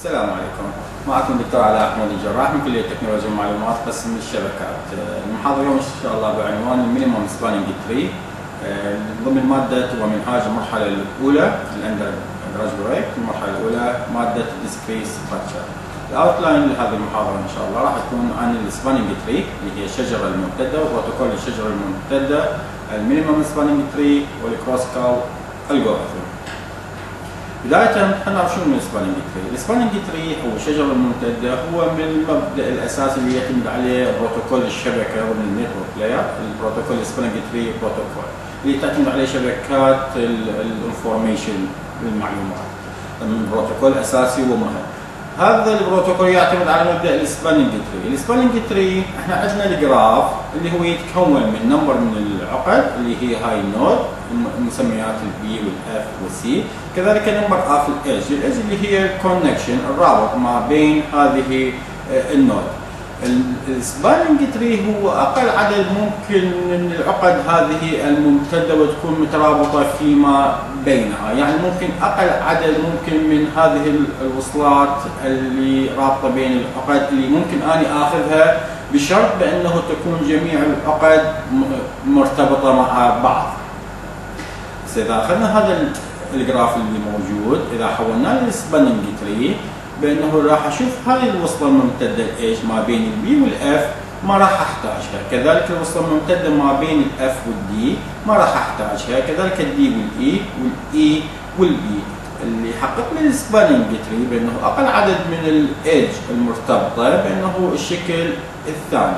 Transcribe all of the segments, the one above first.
السلام عليكم، معكم دكتور علاء أحمد الجراح من كلية تكنولوجيا المعلومات قسم الشبكات. المحاضرة اليوم إن شاء الله بعنوان المينيمم سباننج تري ضمن مادة ومنهاج المرحلة الأولى الأندر جراديويت. المرحلة الأولى مادة ديسكريت ستراكشر. الأوتلاين لهذه المحاضرة إن شاء الله راح تكون عن السباننج تري اللي هي الشجرة الممتدة وبروتوكول الشجرة الممتدة، المينيمم سباننج تري والكلاسيكال الجوريثم. بداية نعرف شنو من السباننج تري. السباننج تري أو الشجرة الممتدة هو من المبدأ الأساسي اللي يعتمد عليه بروتوكول الشبكة ومن النتورك لاير. البروتوكول السباننج تري بروتوكول اللي تعتمد عليه شبكات الانفورميشن المعلومات، من بروتوكول أساسي ومهم. هذا البروتوكول يعتمد على مبدأ السباننج تري. السباننج تري احنا عندنا الجراف اللي هو يتكون من نمبر من العقد اللي هي هاي النود مسميات البي والاف والسي، كذلك نمبر اف الايدج. الايدج اللي هي الكونكشن الرابط ما بين هذه النود. السباننج تري هو اقل عدد ممكن من العقد هذه الممتده وتكون مترابطه فيما بينها، يعني ممكن اقل عدد ممكن من هذه الوصلات اللي رابطه بين العقد اللي ممكن اني اخذها بشرط بانه تكون جميع العقد مرتبطه مع بعض. اذا اخذنا هذا الجراف اللي موجود، اذا حولناه للسباننج تري بانه راح اشوف هاي الوصله الممتده ايش ما بين البي والاف ما راح احتاجها، كذلك الوصله الممتده ما بين الاف والدي ما راح احتاجها، كذلك الدي والاي والبي. اللي يحقق لي السباننج تري بانه اقل عدد من الايدج المرتبطه بانه الشكل الثاني.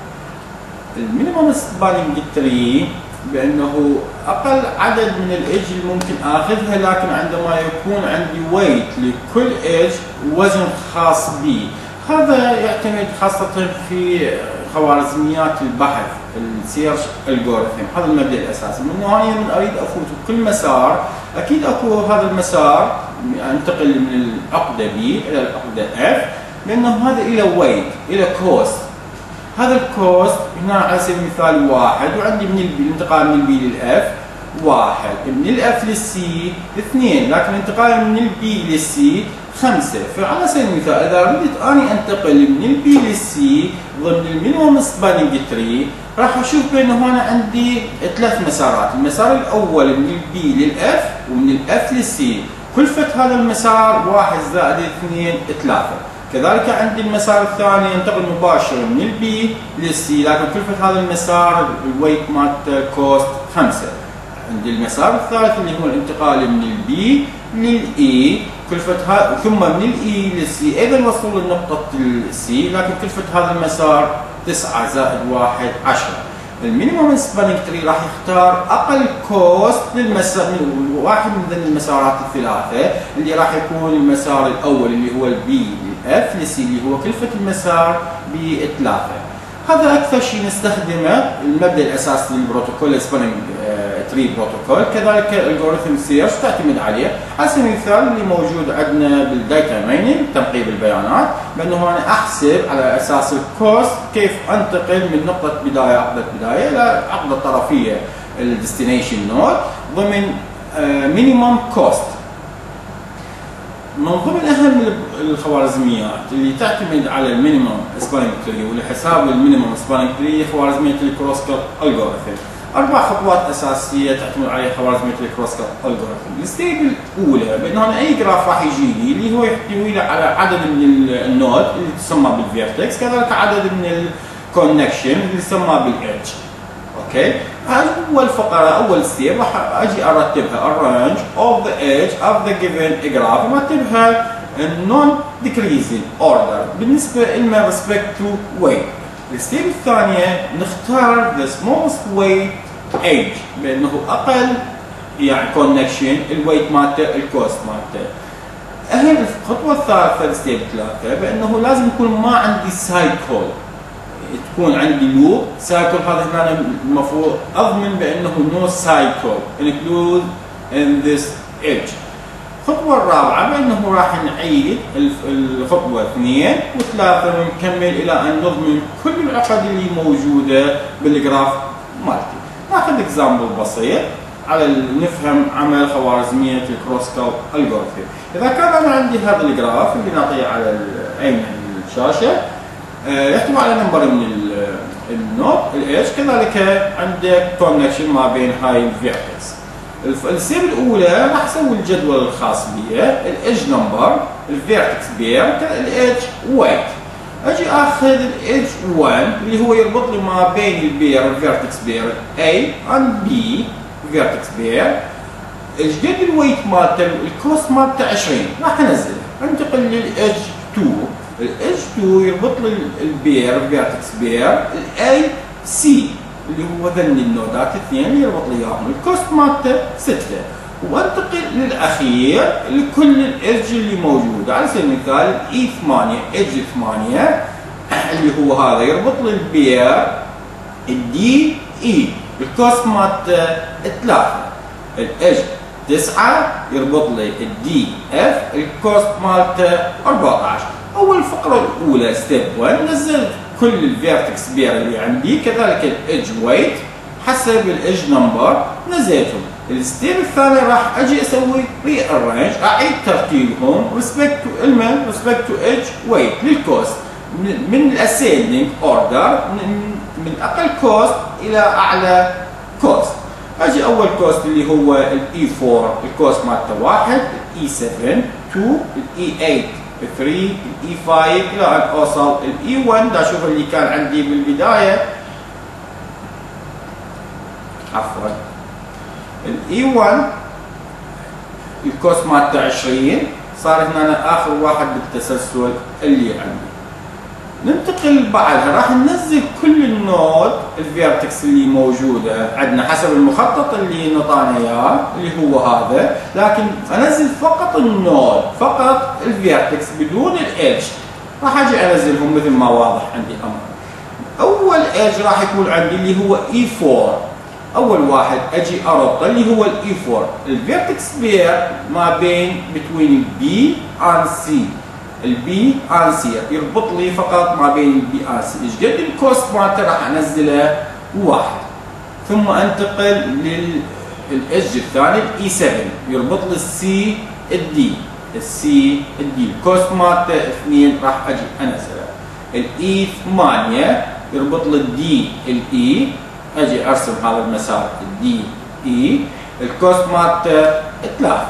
المينيمم سباننج تري بانه اقل عدد من الايدج اللي ممكن اخذها، لكن عندما يكون عندي ويت لكل ايدج وزن خاص به. هذا يعتمد خاصه في خوارزميات البحث السيرش الجوريثم. هذا المبدا الاساسي. من هنا من اريد افوت بكل مسار، اكيد اكو هذا المسار انتقل من العقده بي الى العقده اف، لانه هذا الى ويت الى كوست. هذا الكوست هنا على سبيل المثال واحد، وعندي من الانتقال من البي للاف واحد، من الاف للسي اثنين، لكن الانتقال من البي للسي خمسه. فعلى سبيل المثال اذا ردت اني انتقل من البي للسي ضمن المينيمم سباننج تري راح اشوف بانه هنا عندي ثلاث مسارات. المسار الاول من البي للاف ومن الاف للسي، كلفه هذا المسار واحد زائد اثنين ثلاثه. كذلك عندي المسار الثاني ينتقل مباشرة من البي للسي، لكن كلفة هذا المسار الويت مالته كوست 5. عندي المسار الثالث اللي هو الانتقال من البي للاي، كلفة ثم من الاي للسي ايضا الوصول لنقطة السي، لكن كلفة هذا المسار 9 زائد 1 10. المينيمم سباننج تري راح يختار اقل كوست للمسار من واحد من ذي المسارات الثلاثه، اللي راح يكون المسار الاول اللي هو البي اف للسي اللي هو كلفه المسار بثلاثه. هذا اكثر شيء نستخدمه المبدا الاساسي للبروتوكول السباننج تري بروتوكول. كذلك الجوريثم سيرش تعتمد عليه. على سبيل المثال اللي موجود عندنا بالداتا مايننج تنقيب البيانات، بانه انا احسب على اساس الكوست كيف انتقل من نقطه بدايه عقده بدايه الى عقده طرفيه الديستنيشن نود ضمن مينيمم كوست. من ضمن اهم الخوارزميات اللي تعتمد على المينيمم سباننج تري ولحساب المينيمم سباننج تري خوارزميه الكلاسيكال الجوريثم. 4 خطوات اساسيه تعتمد عليها خوارزميه الكلاسيكال الجوريثم. الستيب الاولى بانه انا اي جراف راح يجي لي اللي هو يحتوي لي على عدد من النود اللي تسمى بالفيرتكس، كذلك عدد من الكونكشن اللي تسمى بالايدج. اوكي، اول فقره اول ستيب راح اجي ارتبها arrange of the edge of the given graph، مرتبها non decreasing order بالنسبه لما respect to weight. الستيب الثانيه نختار the smallest weight edge بانه اقل يعني كونكشن الويت مالته الكوست مالته. اهم الخطوه الثالثه الستيب 3 بانه لازم يكون ما عندي سايكل، تكون عندي لوب سايكل. هذا هنا المفروض اضمن بانه نو سايكل include in this edge. الخطوه الرابعه بانه راح نعيد الخطوه 2 و3 ونكمل الى ان نضمن كل العقد اللي موجوده بالجراف مالتي. ناخذ اكزامبل بسيط على نفهم عمل خوارزميه الكلاسيكال الجوريثم. اذا كان انا عندي هذا الجراف اللي نعطيه على اين الشاشه يحتوي على نمبر من النود الإيدج، كذلك عندك كونكشن ما بين هاي الفيرتكس. الستيب الاولى راح اسوي الجدول الخاص بي، الايدج نمبر، الفيرتكس بير، الايدج ويت. اجي اخذ الايدج 1 اللي هو يربط لي ما بين البير والفيرتكس بير A and B فيرتكس بير. ايش قد الويت مالته الكوست مالته 20 راح انزله. انتقل للايدج 2، الايدج 2 يربط لي البير فيرتكس بير الاي سي اللي هو ذن النودات الاثنين اللي يربط لي اياهم، الكوست مالته 6. وانتقل للاخير لكل الايدج اللي موجوده، على سبيل المثال اي 8 ايدج 8 اللي هو هذا يربط لي البير الدي اي الكوست مالته 3. الايدج 9 يربط لي الدي اف الكوست مالته 14. اول فقره الاولى ستيب 1 نزلت كل الفيرتكس بير اللي عندي، كذلك الايدج ويت حسب الايدج نمبر نزلتهم. الستيب الثاني راح اجي اسوي ري ارينج، اعيد ترتيبهم ريسبكت تو المن ريسبكت تو ايدج ويت للكوست من الاسندنج اوردر من اقل كوست الى اعلى كوست. اجي اول كوست اللي هو الاي 4 الكوست مالته 1، الاي 7 2، الاي 8 3، الاي 5 الى ان اوصل الاي 1. دا اشوف اللي كان عندي بالبدايه عفوا الاي 1 الكوست مالته 20، صار هنا اخر واحد بالتسلسل اللي عندي. ننتقل بعدها راح ننزل كل النود الفيرتكس اللي موجوده عندنا حسب المخطط اللي نطانا اياه اللي هو هذا، لكن انزل فقط النود فقط الفيرتكس بدون الايدج. راح اجي انزلهم مثل ما واضح عندي امر. اول ايدج راح يكون عندي اللي هو اي 4، اول واحد اجي اربطه اللي هو الاي 4 الفيرتكس بير ما بين بتوين البي اند سي. البي ان سي يربط لي فقط ما بين البي ان سي. ايش قد الكوست مالته راح انزله 1. ثم انتقل للايدج الثاني الاي 7 يربط لي السي الدي الكوست مالته 2 راح اجي انزله. الاي 8 يربط لي الدي الاي، اجي ارسم هذا المسار الدي اي الكوست مالته 3.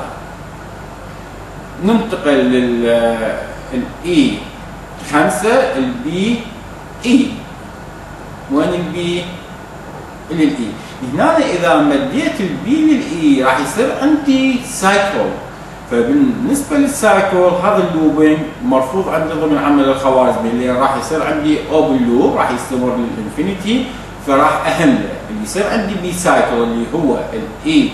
ننتقل الاي 5 البي اي. وين البي للاي؟ هنا اذا مديت البي للاي راح يصير عندي سايكل. فبالنسبه للسايكل هذا اللوبينج مرفوض عندي ضمن عمل الخوارزمي، اللي راح يصير عندي اوبن لوب راح يستمر للانفينيتي، فراح اهمله اللي يصير عندي بي سايكل اللي هو الاي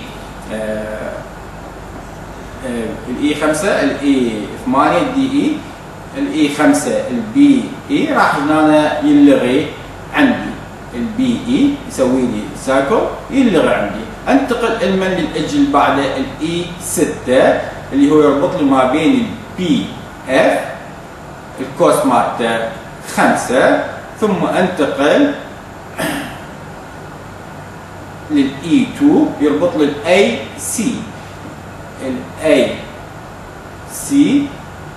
الاي 5 الاي 8 الدي اي الاي 5 البي اي راح هنا يلغي عندي البي اي يسوي لي سايكل يلغي عندي. انتقل المن للايدج اللي بعده الاي 6 اللي هو يربط لي ما بين البي اف الكوست مالته 5. ثم انتقل للاي 2 يربط لي الاي سي الاي سي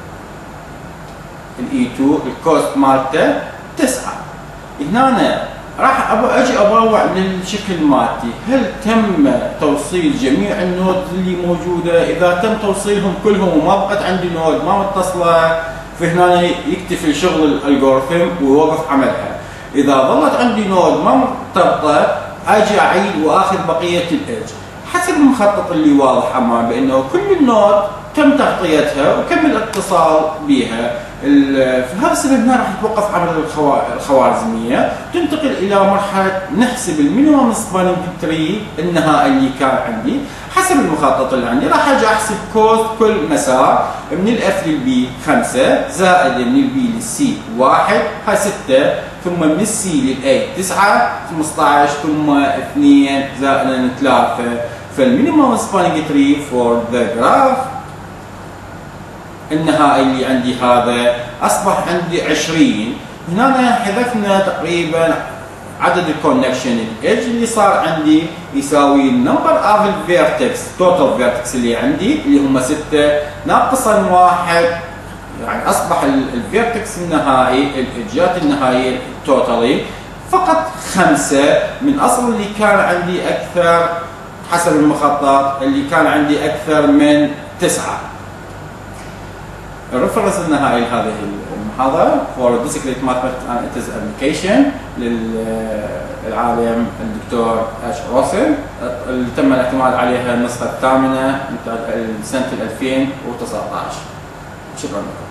الاي 2 الكوست مالته 9. هنا راح اجي اروع للشكل مالتي، هل تم توصيل جميع النود اللي موجوده؟ اذا تم توصيلهم كلهم وما بقت عندي نود ما متصله فهنا يكتفي شغل الالجوريثم ويوقف عملها. اذا ظلت عندي نود ما مرتبطه اجي اعيد واخذ بقيه الايدج حسب المخطط اللي واضح امامي بانه كل النود تم تغطيتها وكم الاتصال بها. فهذا السبب هنا راح يتوقف عمل الخوارزميه، تنتقل الى مرحله نحسب المينيمم سبانينج تري النهائي اللي كان عندي حسب المخطط اللي عندي. راح اجي احسب كوست كل مسار من الاف للبي 5 زائد من البي للسي 1 هاي 6، ثم من السي للاي 9 15 ثم 2 زائد 3. فالمينيمم سبانينج تري فور ذا جراف النهائي اللي عندي هذا اصبح عندي 20. هنا حذفنا تقريبا عدد الكونكشن الايدج اللي صار عندي يساوي نمبر اوف الفيرتكس توتال فيرتكس اللي عندي اللي هم 6 ناقصا 1. يعني اصبح الفيرتكس النهائي الايدجات النهائيه توتالي فقط 5 من اصل اللي كان عندي اكثر حسب المخطط اللي كان عندي اكثر من 9. الريفرنس النهائي لهذه المحاضرة for Discrete Mathematics and Its Application للعالم الدكتور اتش روسل اللي تم الاعتماد عليها النسخة الثامنة سنة 2019. شكرا لكم.